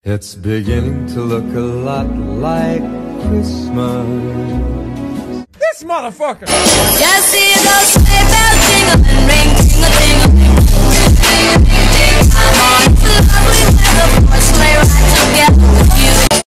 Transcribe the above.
It's beginning to look a lot like Christmas. This motherfucker! Just see those